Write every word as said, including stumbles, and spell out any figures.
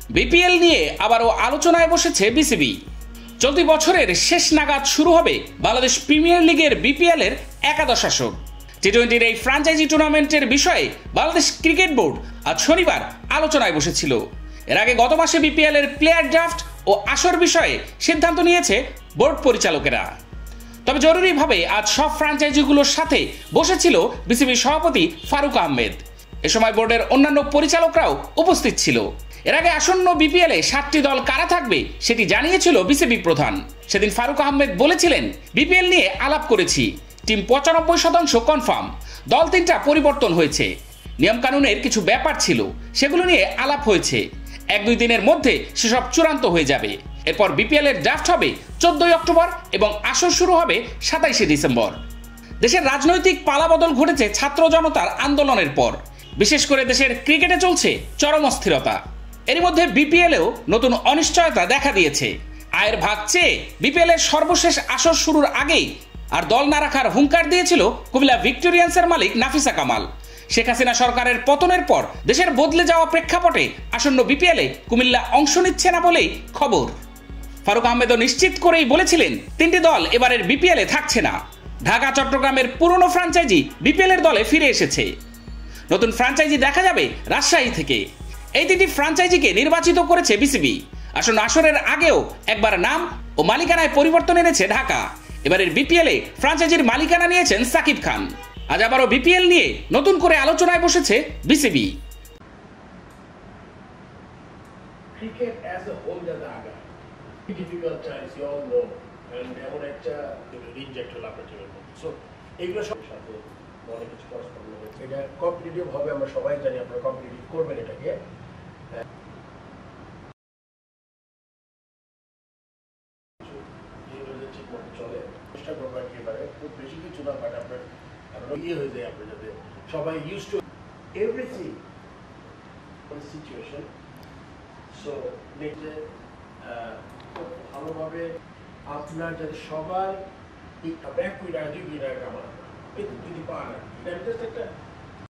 BPL নিয়ে আবারও আলোচনায় বসেছে বিসিবি। চলতি বছরের শেষ নাগাদ শুরু হবে বাংলাদেশ প্রিমিয়ার লিগের বিপিএল এর একাদশ আসর। টি টোয়েন্টির এই ফ্র্যাঞ্চাইজি টুর্নামেন্টের বিষয়ে বাংলাদেশ ক্রিকেট বোর্ড আজ শনিবার আলোচনায় বসেছিল। এর আগে গত মাসে বিপিএল এর প্লেয়ার ড্রাফট ও আসর বিষয়ে সিদ্ধান্ত নিয়েছে বোর্ড পরিচালকেরা। তবে জরুরিভাবে আজ সব ফ্র্যাঞ্চাইজিগুলোর সাথে বসেছিল বিসিবি সভাপতি ফারুক আহমেদ। এ সময় বোর্ডের অন্যান্য পরিচালকরাও উপস্থিত ছিল। এর আগে আসন্ন বিপিএল এ সাতটি দল কারা থাকবে সেটি জানিয়েছিল বিসিবি প্রধান। সেদিন ফারুক আহমেদ বলেছিলেন, বিপিএল নিয়ে আলাপ করেছি, টিম পঁচানব্বই শতাংশ কনফার্ম, দল তিনটা পরিবর্তন হয়েছে, নিয়মকানুনের কিছু ব্যাপার ছিল, সেগুলো নিয়ে আলাপ হয়েছে, এক দুই দিনের মধ্যে সেসব চূড়ান্ত হয়ে যাবে। এরপর বিপিএল এর ড্রাফট হবে চোদ্দই অক্টোবর এবং আসর শুরু হবে সাতাইশে ডিসেম্বর। দেশের রাজনৈতিক পালাবদল ঘটেছে ছাত্র জনতার আন্দোলনের পর। বিশেষ করে দেশের ক্রিকেটে চলছে চরম অস্থিরতা। এর মধ্যে বিপিএলেও নতুন অনিশ্চয়তা দেখা দিয়েছে। আয়ের ভাগ চেয়ে বিপিএল এর সর্বশেষ আসর শুরুর আগেই আর দল না রাখার হুঙ্কার দিয়েছিল কুমিল্লা ভিক্টোরিয়ান্সের মালিক নাফিসা কামাল। শেখ হাসিনা সরকারের পতনের পর দেশের বদলে যাওয়া প্রেক্ষাপটে আসন্ন বিপিএলে কুমিল্লা অংশ নিচ্ছে না বলেই খবর। ফারুক আহমেদও নিশ্চিত করেই বলেছিলেন, তিনটি দল এবারের বিপিএলে থাকছে না। ঢাকা চট্টগ্রামের পুরনো ফ্র্যাঞ্চাইজি বিপিএল এর দলে ফিরে এসেছে। নতুন ফ্র্যাঞ্চাইজি দেখা যাবে রাজশাহী থেকে। এই তিনটি ফ্র্যাঞ্চাইজিকে নির্বাচিত করেছে বিসিবি। আসন্ন আসরের আগেও একবার নাম ও মালিকানায় পরিবর্তন এনেছে ঢাকা। এবারের বিপিএলে ফ্র্যাঞ্চাইজির মালিকানা নিয়েছেন সাকিব খান। আজ আবারও বিপিএল নিয়ে নতুন করে আলোচনায় বসেছে BCB. Cricket as a whole যাতে আগে difficult times you all know and এমন একটা রিজেক্ট হলো আপনার জীবনের মধ্যে। সো এইগুলো সব সাথে অনেক কিছু করসপন্ড হচ্ছে। এটা কম্পিটিটিভ হবে, আমরা সবাই জানি আপনারা কম্পিটিটিভ করবেন এটাকে। ঠিক মতো চলে চেষ্টা করবো আর কি, এবারে খুব বেশি কিছু না, বাট আপনার ইয়ে হয়ে যায় আপনার যাতে সবাই use to everything situation. So দেখতে খুব ভালোভাবে আপনার যাতে সবাই এক কোটি টাকা দুই কোটি টাকা কামান, এই যদি পান আর কি, এটা জাস্ট একটা